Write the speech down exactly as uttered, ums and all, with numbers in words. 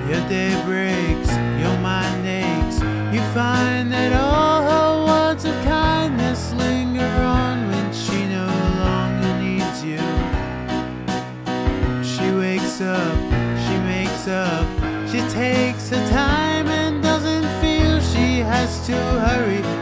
Your day breaks, your mind aches. You find that all her words of kindness linger on when she no longer needs you. She wakes up, she makes up, she takes her time and doesn't feel she has to hurry.